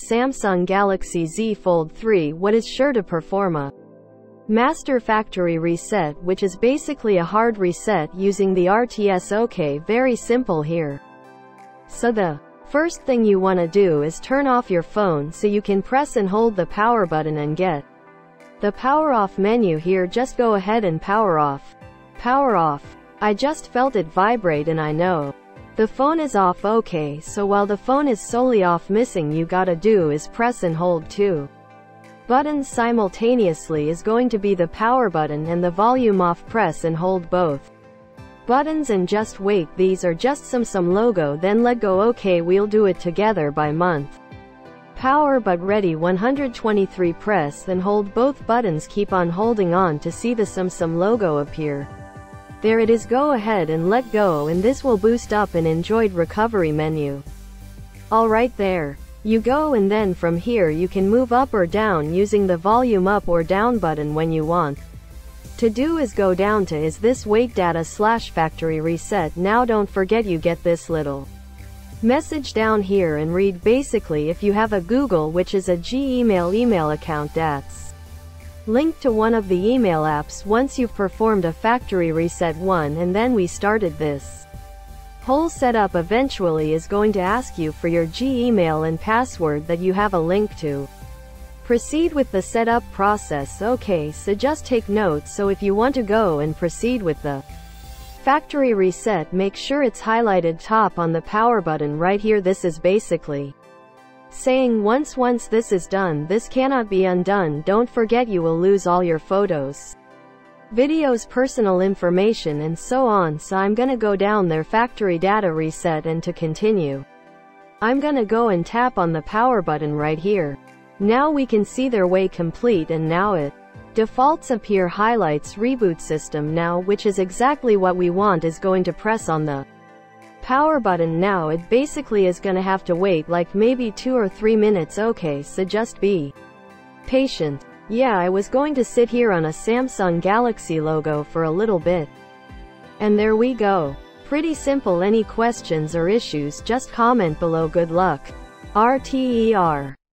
Samsung Galaxy Z Fold 3, what is sure to perform a master factory reset, which is basically a hard reset using the RTS. Okay, very simple here. So the first thing you want to do is turn off your phone, so you can press and hold the power button and get the power off menu here. Just go ahead and power off. Power off. I just felt it vibrate and I know the phone is off. Okay, so while the phone is solely off, missing you gotta do is press and hold two buttons simultaneously is going to be the power button and the volume off. Press and hold both buttons and just wait. These are just some logo, then let go. Okay, we'll do it together by month. Power but ready 123. Press and hold both buttons. Keep on holding on to see the some logo appear. There it is. Go ahead and let go, and this will boost up an enjoyed recovery menu. Alright, there you go, and then from here you can move up or down using the volume up or down button when you want. To do is go down to is this wait data / factory reset. Now don't forget you get this little message down here and read. Basically, if you have a Google, which is a Gmail email account, that's linked to one of the email apps, once you've performed a factory reset one and then we started this whole setup, eventually is going to ask you for your Gmail and password that you have a link to. Proceed with the setup process. Okay, so just take notes. So if you want to go and proceed with the factory reset, make sure it's highlighted top on the power button right here. This is basically saying once this is done, this cannot be undone. Don't forget you will lose all your photos, videos, personal information and so on. So I'm gonna go down there, factory data reset, and to continue I'm gonna go and tap on the power button right here. Now we can see their way complete, and now it defaults up here, highlights reboot system now, which is exactly what we want. Is going to press on the power button now. It basically is gonna have to wait like maybe 2 or 3 minutes. Okay, so just be patient. Yeah, I was going to sit here on a Samsung Galaxy logo for a little bit. And there we go. Pretty simple. Any questions or issues, just comment below. Good luck. RTER.